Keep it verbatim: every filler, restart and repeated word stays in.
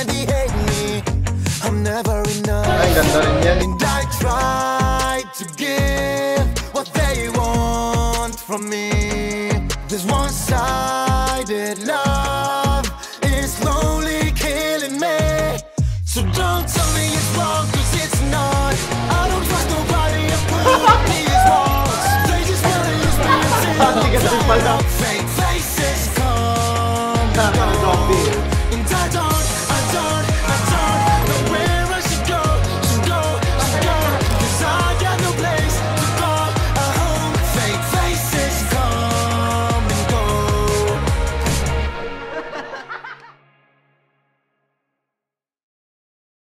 already hate me. I'm never enough. Ay, ganda rin yan. And I try to give what they want from me. This one-sided love is slowly killing me. So don't tell me it's wrong, cause it's not. I don't trust nobody, I put up these walls. They just wanna use me until I'm fake.